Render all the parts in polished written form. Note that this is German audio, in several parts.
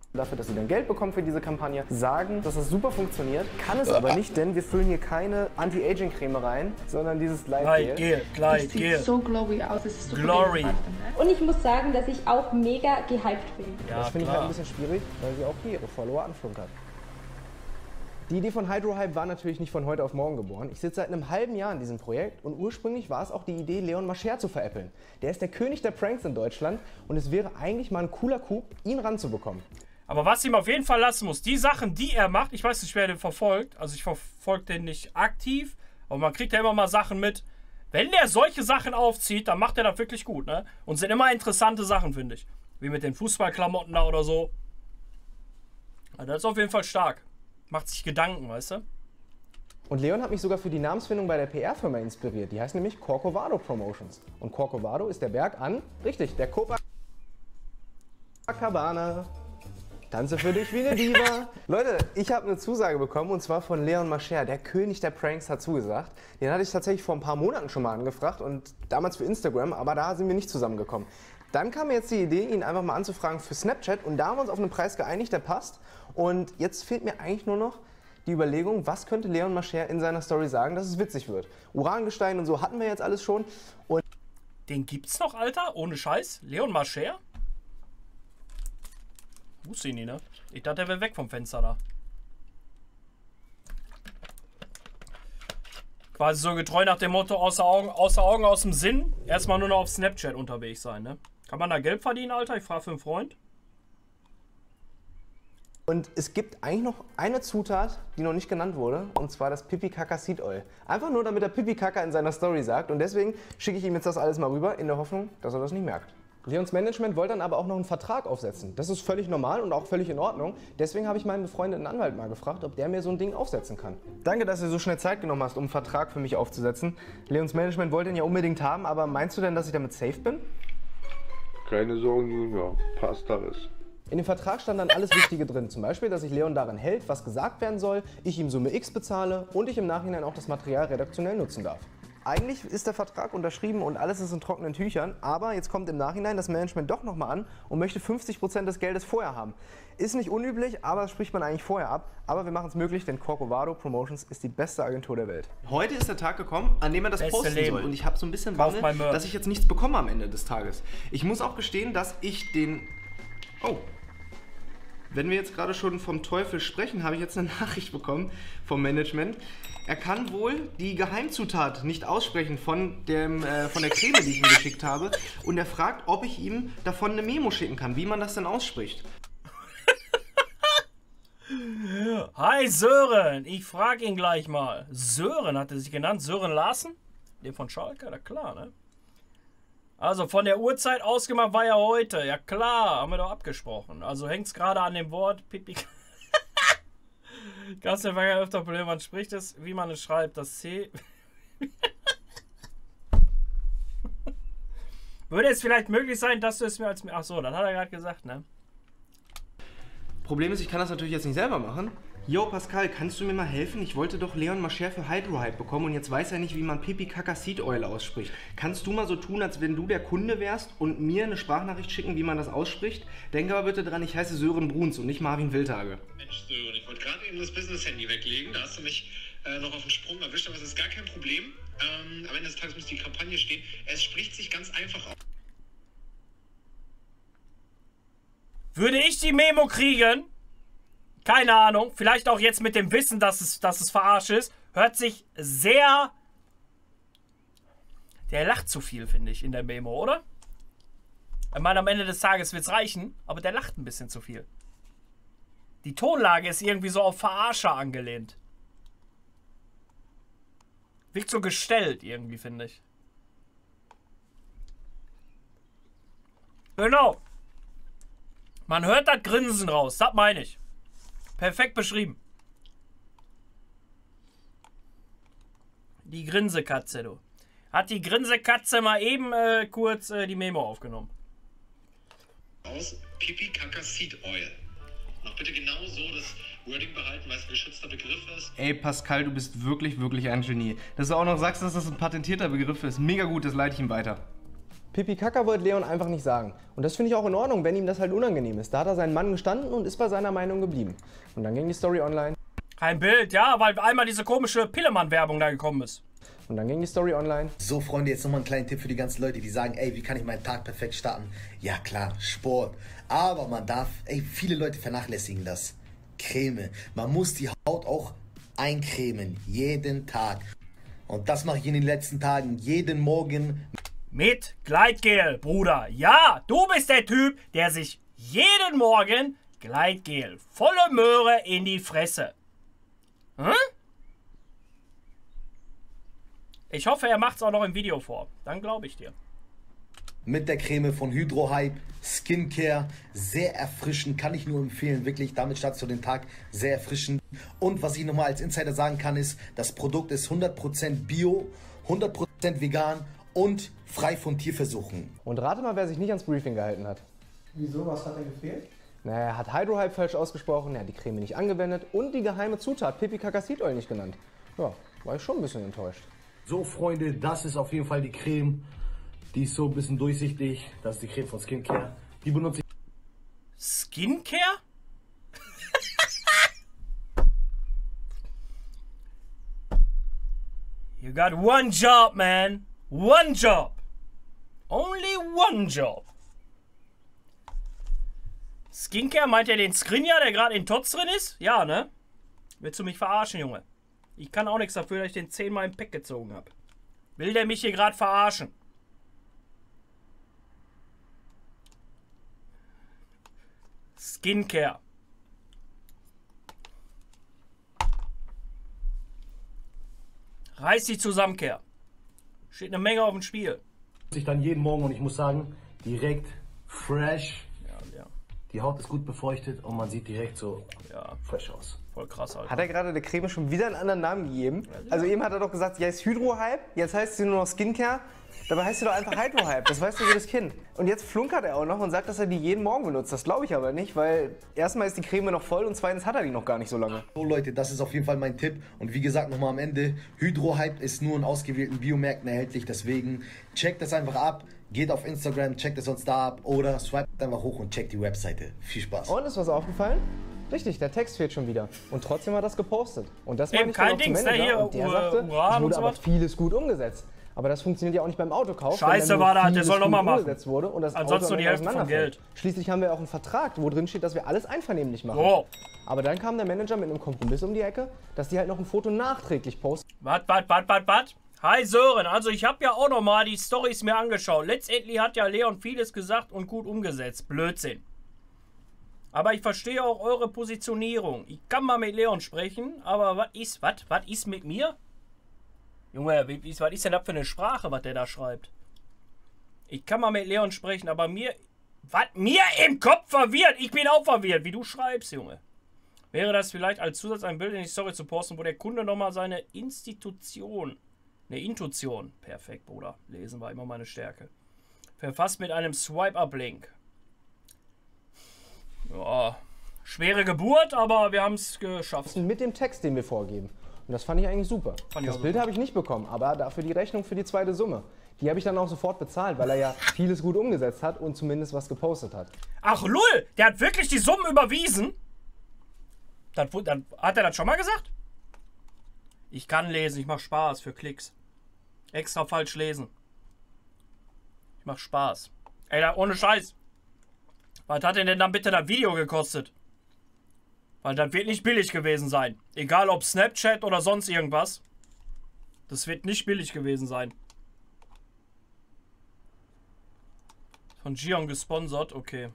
dafür, dass sie dann Geld bekommen für diese Kampagne, sagen, dass das super funktioniert, kann es aber nicht, denn wir füllen hier keine Anti-Aging-Creme rein, sondern dieses Gleitgel. Das sieht so glowy aus, es ist so Glory. Und ich muss sagen, dass ich auch mega gehypt bin. Ja, Das finde ich halt ein bisschen schwierig, weil sie auch hier ihre Follower anflunkert. Die Idee von Hydrohype war natürlich nicht von heute auf morgen geboren. Ich sitze seit einem halben Jahr in diesem Projekt und ursprünglich war es auch die Idee, Leon Mascher zu veräppeln. Der ist der König der Pranks in Deutschland und es wäre eigentlich mal ein cooler Coup, ihn ranzubekommen. Aber was ihm auf jeden Fall lassen muss, die Sachen, die er macht, ich weiß nicht, wer den verfolgt, also ich verfolge den nicht aktiv, aber man kriegt ja immer mal Sachen mit. Wenn der solche Sachen aufzieht, dann macht er das wirklich gut, ne? Und sind immer interessante Sachen, finde ich. Wie mit den Fußballklamotten da oder so. Also das ist auf jeden Fall stark. Macht sich Gedanken, weißt du? Und Leon hat mich sogar für die Namensfindung bei der PR-Firma inspiriert. Die heißt nämlich Corcovado Promotions. Und Corcovado ist der Berg an, richtig, der Copacabana. Tanze für dich wie eine Diva. Leute, ich habe eine Zusage bekommen und zwar von Leon Mascher, der König der Pranks, hat zugesagt. Den hatte ich tatsächlich vor ein paar Monaten schon mal angefragt und damals für Instagram, aber da sind wir nicht zusammengekommen. Dann kam mir jetzt die Idee, ihn einfach mal anzufragen für Snapchat und da haben wir uns auf einen Preis geeinigt, der passt. Und jetzt fehlt mir eigentlich nur noch die Überlegung, was könnte Leon Mascher in seiner Story sagen, dass es witzig wird. Urangestein und so hatten wir jetzt alles schon. Und Den gibt's noch, Alter? Ohne Scheiß? Leon Mascher? Wusste ich nie, ne? Ich dachte, der wäre weg vom Fenster da. Quasi so getreu nach dem Motto, außer Augen, aus dem Sinn. Erstmal nur noch auf Snapchat unterwegs sein, ne? Kann man da Geld verdienen, Alter? Ich frage für einen Freund. Und es gibt eigentlich noch eine Zutat, die noch nicht genannt wurde, und zwar das Pipi Kaka Seed Oil. Einfach nur, damit er Pipi Kaka in seiner Story sagt und deswegen schicke ich ihm jetzt das alles mal rüber, in der Hoffnung, dass er das nicht merkt. Leons Management wollte dann aber auch noch einen Vertrag aufsetzen. Das ist völlig normal und auch völlig in Ordnung. Deswegen habe ich meinen befreundeten Anwalt mal gefragt, ob der mir so ein Ding aufsetzen kann. Danke, dass du so schnell Zeit genommen hast, um einen Vertrag für mich aufzusetzen. Leons Management wollte ihn ja unbedingt haben, aber meinst du denn, dass ich damit safe bin? Keine Sorgen, Junior. Passt alles. In dem Vertrag stand dann alles Wichtige drin. Zum Beispiel, dass sich Leon daran hält, was gesagt werden soll, ich ihm Summe X bezahle und ich im Nachhinein auch das Material redaktionell nutzen darf. Eigentlich ist der Vertrag unterschrieben und alles ist in trockenen Tüchern, aber jetzt kommt im Nachhinein das Management doch nochmal an und möchte 50% des Geldes vorher haben. Ist nicht unüblich, aber das spricht man eigentlich vorher ab. Aber wir machen es möglich, denn Corcovado Promotions ist die beste Agentur der Welt. Heute ist der Tag gekommen, an dem er das Beste posten Leben. soll. Und ich habe so ein bisschen Bange, dass ich jetzt nichts bekomme am Ende des Tages. Ich muss auch gestehen, dass ich den... Oh. Wenn wir jetzt gerade schon vom Teufel sprechen, habe ich jetzt eine Nachricht bekommen vom Management. Er kann wohl die Geheimzutat nicht aussprechen von der Creme, die ich ihm geschickt habe. Und er fragt, ob ich ihm davon eine Memo schicken kann, wie man das denn ausspricht. Hi Sören, ich frage ihn gleich mal. Sören hat er sich genannt, Sören Larsen? Der von Schalke, na klar, ne? Also von der Uhrzeit ausgemacht war ja heute. Ja klar, haben wir doch abgesprochen. Also hängt es gerade an dem Wort Pipi. Kannst du ja öfter Probleme, man spricht es, wie man es schreibt. Das C. Würde es vielleicht möglich sein, dass du es mir als... Ach so, das hat er gerade gesagt, ne? Problem ist, ich kann das natürlich jetzt nicht selber machen. Yo, Pascal, kannst du mir mal helfen? Ich wollte doch Leon Mascher für Hydrohype bekommen und jetzt weiß er nicht, wie man Pipi Kaka Seed Oil ausspricht. Kannst du mal so tun, als wenn du der Kunde wärst und mir eine Sprachnachricht schicken, wie man das ausspricht? Denk aber bitte dran, ich heiße Sören Bruns und nicht Marvin Wildhage. Mensch, Sören, ich wollte gerade eben das Business-Handy weglegen. Da hast du mich noch auf den Sprung erwischt, aber es ist gar kein Problem. Am Ende des Tages muss die Kampagne stehen. Es spricht sich ganz einfach aus. Würde ich die Memo kriegen? Keine Ahnung. Vielleicht auch jetzt mit dem Wissen, dass es verarscht ist. Hört sich sehr... Der lacht zu viel, finde ich, in der Memo, oder? Ich meine, am Ende des Tages wird es reichen, aber der lacht ein bisschen zu viel. Die Tonlage ist irgendwie so auf Verarscher angelehnt. Wirkt so gestellt irgendwie, finde ich. Genau. Man hört das Grinsen raus, das meine ich. Perfekt beschrieben. Die Grinsekatze, du. Hat die Grinsekatze mal eben kurz die Memo aufgenommen. Aus Pipi Kaka Seed Oil. Noch bitte genau so das Wording behalten, weil es ein geschützter Begriff ist. Ey, Pascal, du bist wirklich, wirklich ein Genie. Dass du auch noch sagst, dass das ein patentierter Begriff ist. Mega gut, das leite ich ihm weiter. Pipi Kaka wollte Leon einfach nicht sagen. Und das finde ich auch in Ordnung, wenn ihm das halt unangenehm ist. Da hat er seinen Mann gestanden und ist bei seiner Meinung geblieben. Und dann ging die Story online. Kein Bild, ja, weil einmal diese komische Pillemann-Werbung da gekommen ist. Und dann ging die Story online. So, Freunde, jetzt nochmal einen kleinen Tipp für die ganzen Leute, die sagen, ey, wie kann ich meinen Tag perfekt starten? Ja, klar, Sport. Aber man darf, viele Leute vernachlässigen das. Creme. Man muss die Haut auch eincremen. Jeden Tag. Und das mache ich in den letzten Tagen. Jeden Morgen. Mit Gleitgel, Bruder. Ja, du bist der Typ, der sich jeden Morgen Gleitgel, volle Möhre in die Fresse. Hm? Ich hoffe, er macht es auch noch im Video vor. Dann glaube ich dir. Mit der Creme von Hydrohype, Skincare, sehr erfrischend, kann ich nur empfehlen, wirklich, damit startest du den Tag sehr erfrischend. Und was ich nochmal als Insider sagen kann, ist, das Produkt ist 100% Bio, 100% vegan und frei von Tierversuchen. Und rate mal, wer sich nicht ans Briefing gehalten hat. Wieso? Was hat er gefehlt? Naja, er hat Hydrohype falsch ausgesprochen, er hat die Creme nicht angewendet und die geheime Zutat Pipi Kaka Seed Oil nicht genannt. Ja, war ich schon ein bisschen enttäuscht. So, Freunde, das ist auf jeden Fall die Creme. Die ist so ein bisschen durchsichtig. Das ist die Creme von Skincare. Die benutze ich. Skincare? You got one job, man. One job. Only one job. Skincare, meint ihr den Skrinja, der gerade in Tots drin ist? Ja, ne? Willst du mich verarschen, Junge? Ich kann auch nichts dafür, dass ich den 10-mal im Pack gezogen habe. Will der mich hier gerade verarschen? Skincare. Reiß dich zusammen, Kerl. Steht eine Menge auf dem Spiel. Ich dann jeden Morgen und ich muss sagen, direkt fresh. Ja. Die Haut ist gut befeuchtet und man sieht direkt so fresh aus. Voll krass, Alter. Hat er gerade der Creme schon wieder einen anderen Namen gegeben? Also eben hat er doch gesagt, ja, ist Hydrohype, jetzt heißt sie nur noch Skincare. Dabei heißt sie doch einfach Hydrohype, das weißt du jedes Kind. Und jetzt flunkert er auch noch und sagt, dass er die jeden Morgen benutzt. Das glaube ich aber nicht, weil erstmal ist die Creme noch voll und zweitens hat er die noch gar nicht so lange. So Leute, das ist auf jeden Fall mein Tipp. Und wie gesagt, nochmal am Ende, Hydrohype ist nur in ausgewählten Biomärkten erhältlich. Deswegen checkt das einfach ab, geht auf Instagram, checkt es uns da ab oder swipet einfach hoch und checkt die Webseite. Viel Spaß. Und ist was aufgefallen? Richtig, der Text fehlt schon wieder. Und trotzdem hat er das gepostet. Und das Eben, kein Dings, der hier, und der sagte, es wurde aber vieles gut umgesetzt. Aber das funktioniert ja auch nicht beim Autokauf. Scheiße war das, der soll nochmal machen. Wurde und das ansonsten nur die Hälfte vom Geld. Schließlich haben wir auch einen Vertrag, wo drin steht, dass wir alles einvernehmlich machen. So. Aber dann kam der Manager mit einem Kompromiss um die Ecke, dass die halt noch ein Foto nachträglich posten. Was? Hi Sören, also ich habe ja auch nochmal die Storys mir angeschaut. Letztendlich hat ja Leon vieles gesagt und gut umgesetzt. Blödsinn. Aber ich verstehe auch eure Positionierung. Ich kann mal mit Leon sprechen, aber was ist mit mir? Junge, was ist denn das für eine Sprache, was der da schreibt? Ich kann mal mit Leon sprechen, aber mir im Kopf verwirrt. Ich bin auch verwirrt, wie du schreibst, Junge. Wäre das vielleicht als Zusatz ein Bild in die Story zu posten, wo der Kunde nochmal seine Intuition, perfekt, Bruder, lesen war immer meine Stärke, verfasst mit einem Swipe-Up-Link. Ja, schwere Geburt, aber wir haben es geschafft. Mit dem Text, den wir vorgeben. Und das fand ich eigentlich super. Das Bild habe ich nicht bekommen, aber dafür die Rechnung für die zweite Summe. Die habe ich dann auch sofort bezahlt, weil er ja vieles gut umgesetzt hat und zumindest was gepostet hat. Ach lul, der hat wirklich die Summen überwiesen? Dann hat er das schon mal gesagt? Ich kann lesen, ich mache Spaß für Klicks. Extra falsch lesen. Ich mache Spaß. Ey, ohne Scheiß. Was hat denn dann bitte das Video gekostet? Weil das wird nicht billig gewesen sein. Egal ob Snapchat oder sonst irgendwas. Das wird nicht billig gewesen sein. Von Gion gesponsert, okay.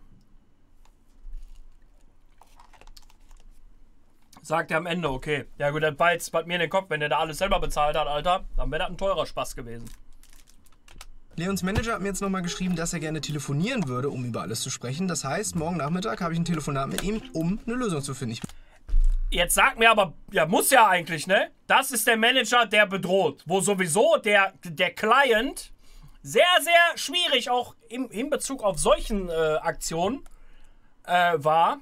Sagt er am Ende, okay. Ja gut, das war jetzt bei mir in den Kopf, wenn der da alles selber bezahlt hat, Alter. Dann wäre das ein teurer Spaß gewesen. Leons Manager hat mir jetzt nochmal geschrieben, dass er gerne telefonieren würde, um über alles zu sprechen. Das heißt, morgen Nachmittag habe ich ein Telefonat mit ihm, um eine Lösung zu finden. Jetzt sag mir aber, ja muss ja eigentlich, ne? Das ist der Manager, der bedroht. Wo sowieso der Client sehr, sehr schwierig auch in Bezug auf solchen Aktionen war.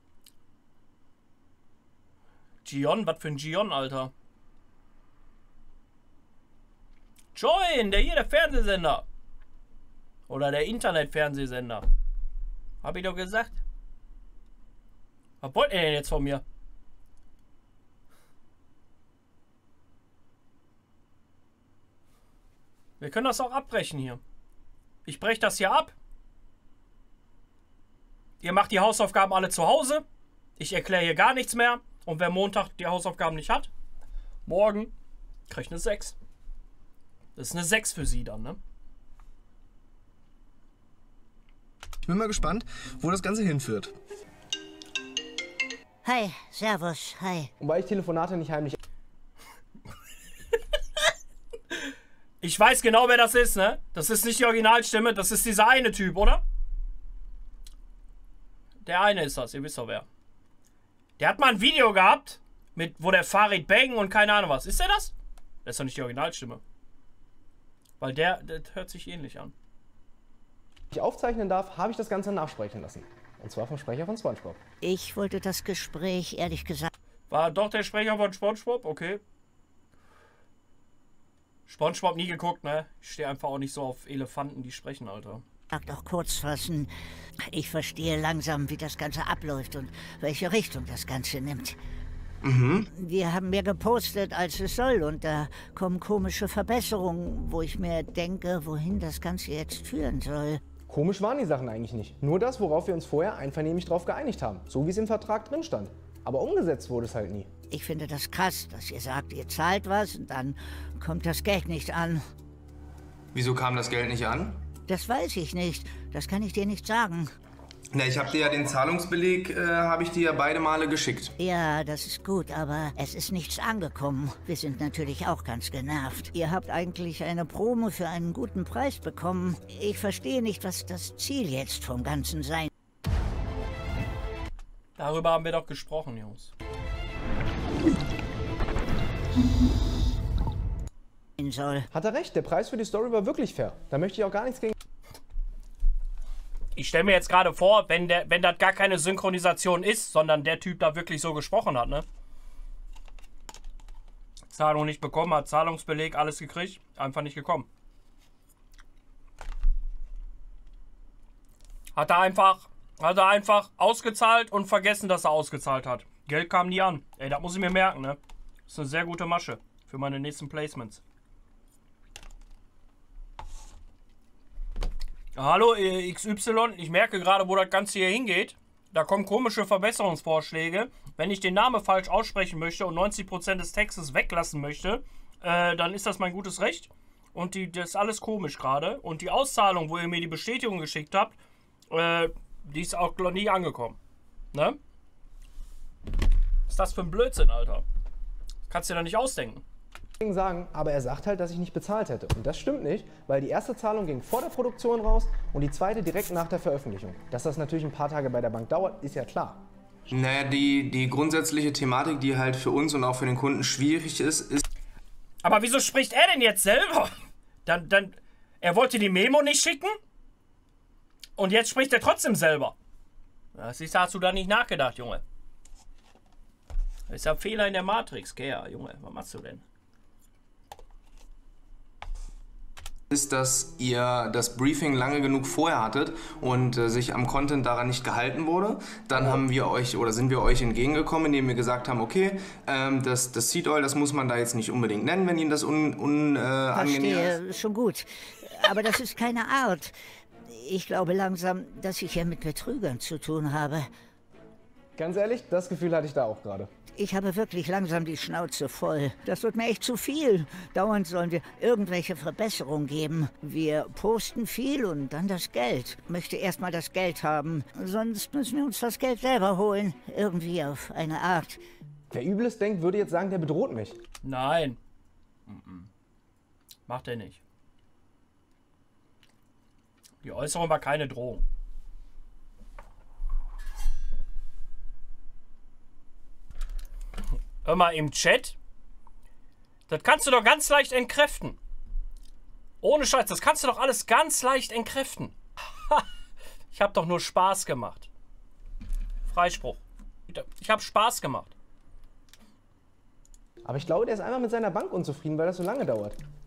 Gion, was für ein Gion, Alter? Join, der Fernsehsender. Oder der Internetfernsehsender. Hab ich doch gesagt. Was wollt ihr denn jetzt von mir? Wir können das auch abbrechen hier. Ich breche das hier ab. Ihr macht die Hausaufgaben alle zu Hause. Ich erkläre hier gar nichts mehr. Und wer Montag die Hausaufgaben nicht hat, morgen kriegt eine 6. Das ist eine 6 für sie dann, ne? Ich bin mal gespannt, wo das Ganze hinführt. Hi, servus, hi. Und weil ich Telefonate nicht heimlich... Ich weiß genau, wer das ist, ne? Das ist nicht die Originalstimme, das ist dieser eine Typ, oder? Der eine ist das, ihr wisst doch wer. Der hat mal ein Video gehabt, wo der Farid Bang und keine Ahnung was. Ist der das? Das ist doch nicht die Originalstimme. Weil der hört sich ähnlich an. ich aufzeichnen darf, habe ich das Ganze nachsprechen lassen. Und zwar vom Sprecher von SpongeBob. Ich wollte das Gespräch, ehrlich gesagt... War doch der Sprecher von SpongeBob? Okay. SpongeBob nie geguckt, ne? Ich stehe einfach auch nicht so auf Elefanten, die sprechen, Alter. Auch kurz fassen. Ich verstehe langsam, wie das Ganze abläuft und welche Richtung das Ganze nimmt. Wir haben mehr gepostet, als es soll, und da kommen komische Verbesserungen, wo ich mir denke, wohin das Ganze jetzt führen soll. Komisch waren die Sachen eigentlich nicht. Nur das, worauf wir uns vorher einvernehmlich drauf geeinigt haben. So wie es im Vertrag drin stand. Aber umgesetzt wurde es halt nie. Ich finde das krass, dass ihr sagt, ihr zahlt was und dann kommt das Geld nicht an. Wieso kam das Geld nicht an? Das weiß ich nicht. Das kann ich dir nicht sagen. Na, ich habe dir ja den Zahlungsbeleg, habe ich dir ja beide Male geschickt. Ja, das ist gut, aber es ist nichts angekommen. Wir sind natürlich auch ganz genervt. Ihr habt eigentlich eine Promo für einen guten Preis bekommen. Ich verstehe nicht, was das Ziel jetzt vom Ganzen sein Darüber haben wir doch gesprochen, Jungs. soll. Hat er recht, der Preis für die Story war wirklich fair. Da möchte ich auch gar nichts gegen... Ich stelle mir jetzt gerade vor, wenn das gar keine Synchronisation ist, sondern der Typ da wirklich so gesprochen hat, ne? Zahlung nicht bekommen, hat Zahlungsbeleg, alles gekriegt, einfach nicht gekommen. Hat er einfach ausgezahlt und vergessen, dass er ausgezahlt hat. Geld kam nie an. Ey, das muss ich mir merken, ne? Das ist eine sehr gute Masche für meine nächsten Placements. Hallo XY, ich merke gerade, wo das Ganze hier hingeht. Da kommen komische Verbesserungsvorschläge. Wenn ich den Namen falsch aussprechen möchte und 90% des Textes weglassen möchte, dann ist das mein gutes Recht. Und das ist alles komisch gerade. Und die Auszahlung, wo ihr mir die Bestätigung geschickt habt, die ist auch noch nie angekommen. Ne? Was ist das für ein Blödsinn, Alter? Kannst du dir da nicht ausdenken. sagen, aber er sagt halt, dass ich nicht bezahlt hätte. Und das stimmt nicht, weil die erste Zahlung ging vor der Produktion raus und die zweite direkt nach der Veröffentlichung. Dass das natürlich ein paar Tage bei der Bank dauert, ist ja klar. Naja, die grundsätzliche Thematik, die halt für uns und auch für den Kunden schwierig ist... Aber wieso spricht er denn jetzt selber? Er wollte die Memo nicht schicken? Und jetzt spricht er trotzdem selber. Das ist, hast du da nicht nachgedacht, Junge. Das ist ja ein Fehler in der Matrix, Gea, Junge. Was machst du denn? Ist, dass ihr das Briefing lange genug vorher hattet und sich am Content daran nicht gehalten wurde. Dann haben wir euch oder sind wir euch entgegengekommen, indem wir gesagt haben, okay, das Seed Oil, das muss man da jetzt nicht unbedingt nennen, wenn Ihnen das unangenehm ist. Verstehe, schon gut. Aber das ist keine Art. Ich glaube langsam, dass ich hier mit Betrügern zu tun habe. Ganz ehrlich, das Gefühl hatte ich da auch gerade. Ich habe wirklich langsam die Schnauze voll. Das wird mir echt zu viel. Dauernd sollen wir irgendwelche Verbesserungen geben. Wir posten viel und dann das Geld. Ich möchte erstmal das Geld haben. Sonst müssen wir uns das Geld selber holen. Irgendwie auf eine Art. Wer Übles denkt, würde jetzt sagen, der bedroht mich. Nein. Macht er nicht. Die Äußerung war keine Drohung. Hör mal, im Chat, das kannst du doch ganz leicht entkräften. Ohne Scheiß, das kannst du doch alles ganz leicht entkräften. Ich habe doch nur Spaß gemacht. Freispruch. Ich habe Spaß gemacht. Aber ich glaube, der ist einfach mit seiner Bank unzufrieden, weil das so lange dauert.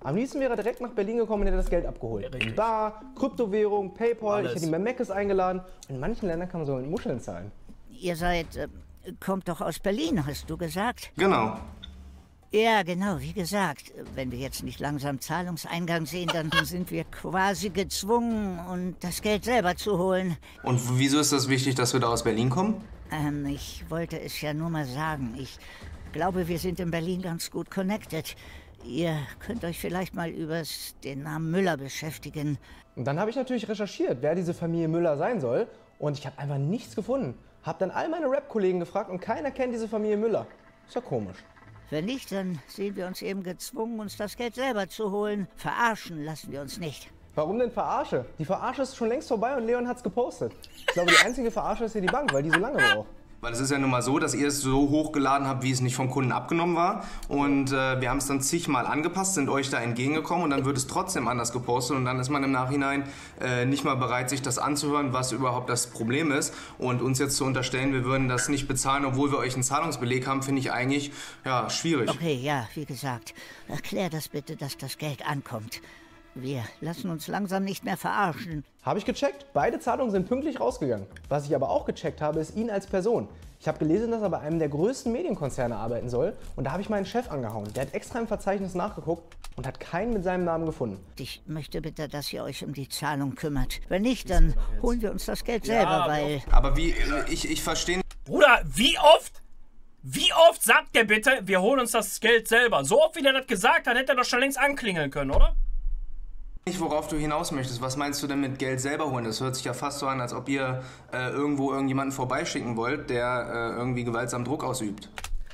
Am liebsten wäre er direkt nach Berlin gekommen und hätte das Geld abgeholt. In Bar, Kryptowährung, Paypal, ich hätte ihn bei Mc's eingeladen. In manchen Ländern kann man sogar mit Muscheln zahlen. Ihr seid, kommt doch aus Berlin, hast du gesagt? Genau. Ja, genau, wie gesagt. Wenn wir jetzt nicht langsam Zahlungseingang sehen, dann sind wir quasi gezwungen, das Geld selber zu holen. Und wieso ist das wichtig, dass wir da aus Berlin kommen? Ich wollte es ja nur mal sagen. Ich glaube, wir sind in Berlin ganz gut connected. Ihr könnt euch vielleicht mal über den Namen Müller beschäftigen. Und dann habe ich natürlich recherchiert, wer diese Familie Müller sein soll. Und ich habe einfach nichts gefunden. Hab dann all meine Rap-Kollegen gefragt und keiner kennt diese Familie Müller. Ist ja komisch. Wenn nicht, dann sehen wir uns eben gezwungen, uns das Geld selber zu holen. Verarschen lassen wir uns nicht. Warum denn Verarsche? Die Verarsche ist schon längst vorbei und Leon hat's gepostet. Ich glaube, die einzige Verarsche ist hier die Bank, weil die so lange braucht. Weil es ist ja nun mal so, dass ihr es so hochgeladen habt, wie es nicht vom Kunden abgenommen war. Und wir haben es dann zigmal angepasst, sind euch da entgegengekommen und dann wird es trotzdem anders gepostet. Und dann ist man im Nachhinein nicht mal bereit, sich das anzuhören, was überhaupt das Problem ist. Und uns jetzt zu unterstellen, wir würden das nicht bezahlen, obwohl wir euch einen Zahlungsbeleg haben, finde ich eigentlich ja, schwierig. Okay, ja, wie gesagt, erklär das bitte, dass das Geld ankommt. Wir lassen uns langsam nicht mehr verarschen. Habe ich gecheckt. Beide Zahlungen sind pünktlich rausgegangen. Was ich aber auch gecheckt habe, ist ihn als Person. Ich habe gelesen, dass er bei einem der größten Medienkonzerne arbeiten soll. Und da habe ich meinen Chef angehauen. Der hat extra im Verzeichnis nachgeguckt und hat keinen mit seinem Namen gefunden. Ich möchte bitte, dass ihr euch um die Zahlung kümmert. Wenn nicht, dann holen wir uns das Geld selber, weil... Aber wie, ich verstehe nicht... Bruder, wie oft sagt der bitte, wir holen uns das Geld selber? So oft, wie der das gesagt hat, hätte er doch schon längst anklingeln können, oder? Nicht, worauf du hinaus möchtest. Was meinst du denn mit Geld selber holen? Das hört sich ja fast so an, als ob ihr irgendwo irgendjemanden vorbeischicken wollt, der irgendwie gewaltsam Druck ausübt.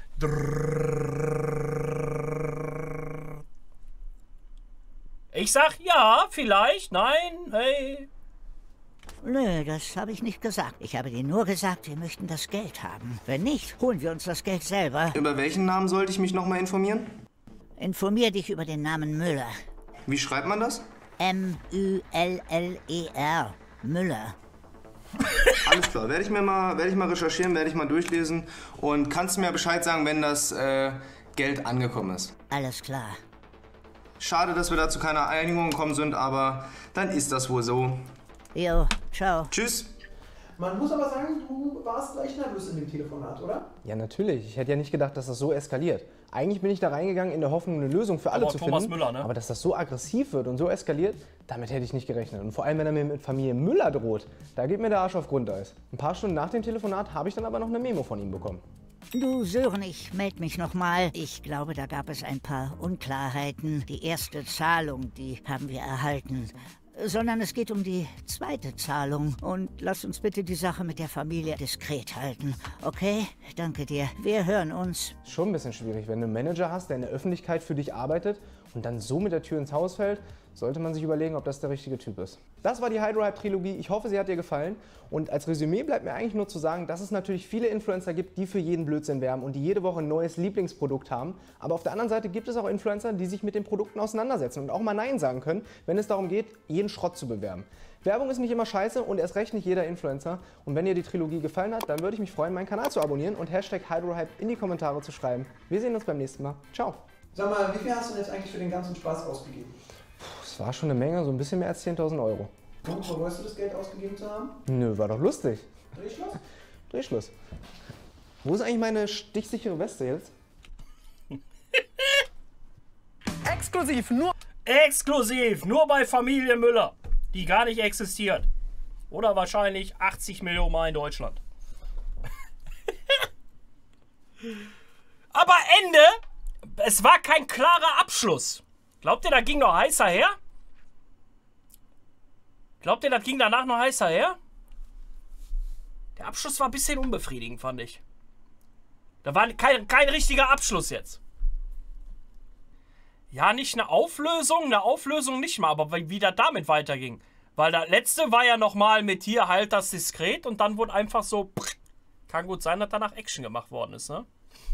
Ich sag ja, vielleicht, nein, hey. Nö, das habe ich nicht gesagt. Ich habe dir nur gesagt, wir möchten das Geld haben. Wenn nicht, holen wir uns das Geld selber. Über welchen Namen sollte ich mich nochmal informieren? Informier dich über den Namen Müller. Wie schreibt man das? M-Ü-L-L-E-R. Müller. Alles klar, werde ich mal recherchieren, werde ich mal durchlesen. Und kannst du mir Bescheid sagen, wenn das Geld angekommen ist? Alles klar. Schade, dass wir da zu keiner Einigung gekommen sind, aber dann ist das wohl so. Jo, ciao. Tschüss. Man muss aber sagen, du warst gleich nervös in dem Telefonat, oder? Ja, natürlich. Ich hätte ja nicht gedacht, dass das so eskaliert. Eigentlich bin ich da reingegangen in der Hoffnung, eine Lösung für alle zu finden. Müller, ne? Aber dass das so aggressiv wird und so eskaliert, damit hätte ich nicht gerechnet. Und vor allem, wenn er mir mit Familie Müller droht, da geht mir der Arsch auf Grundeis. Ein paar Stunden nach dem Telefonat habe ich dann aber noch eine Memo von ihm bekommen. Du Sören, ich melde mich nochmal. Ich glaube, da gab es ein paar Unklarheiten. Die erste Zahlung, die haben wir erhalten. Sondern es geht um die zweite Zahlung. Und lass uns bitte die Sache mit der Familie diskret halten. Okay? Danke dir. Wir hören uns. Schon ein bisschen schwierig, wenn du einen Manager hast, der in der Öffentlichkeit für dich arbeitet und dann so mit der Tür ins Haus fällt, sollte man sich überlegen, ob das der richtige Typ ist. Das war die Hydrohype-Trilogie. Ich hoffe, sie hat dir gefallen. Und als Resümee bleibt mir eigentlich nur zu sagen, dass es natürlich viele Influencer gibt, die für jeden Blödsinn werben und die jede Woche ein neues Lieblingsprodukt haben. Aber auf der anderen Seite gibt es auch Influencer, die sich mit den Produkten auseinandersetzen und auch mal Nein sagen können, wenn es darum geht, jeden Schrott zu bewerben. Werbung ist nicht immer scheiße und erst recht nicht jeder Influencer. Und wenn dir die Trilogie gefallen hat, dann würde ich mich freuen, meinen Kanal zu abonnieren und #Hydrohype in die Kommentare zu schreiben. Wir sehen uns beim nächsten Mal. Ciao. Sag mal, wie viel hast du denn jetzt eigentlich für den ganzen Spaß ausgegeben? Es war schon eine Menge, so ein bisschen mehr als 10.000 Euro. Und bereust du das Geld ausgegeben zu haben? Nö, war doch lustig. Drehschluss? Drehschluss. Wo ist eigentlich meine stichsichere Weste jetzt? Exklusiv, nur bei Familie Müller, die gar nicht existiert. Oder wahrscheinlich 80 Millionen Mal in Deutschland. Aber Ende, es war kein klarer Abschluss. Glaubt ihr, da ging noch heißer her? Glaubt ihr, das ging danach noch heißer her? Der Abschluss war ein bisschen unbefriedigend, fand ich. Da war kein richtiger Abschluss jetzt. Ja, nicht eine Auflösung nicht mal, aber wie das damit weiterging. Weil das letzte war ja nochmal mit hier, halt das diskret und dann wurde einfach so, kann gut sein, dass danach Action gemacht worden ist, ne?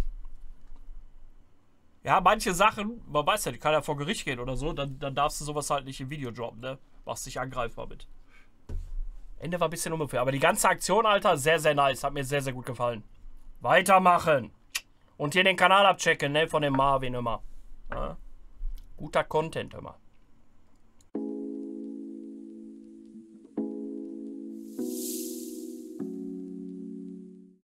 Ja, manche Sachen, man weiß ja, die kann ja vor Gericht gehen oder so, dann darfst du sowas halt nicht im Video droppen, ne? Machst dich angreifbar mit. Ende war ein bisschen unfair, aber die ganze Aktion, Alter, sehr, sehr nice. Hat mir sehr, sehr gut gefallen. Weitermachen. Und hier den Kanal abchecken, ne, von dem Marvin immer. Ja? Gut. Guter Content immer.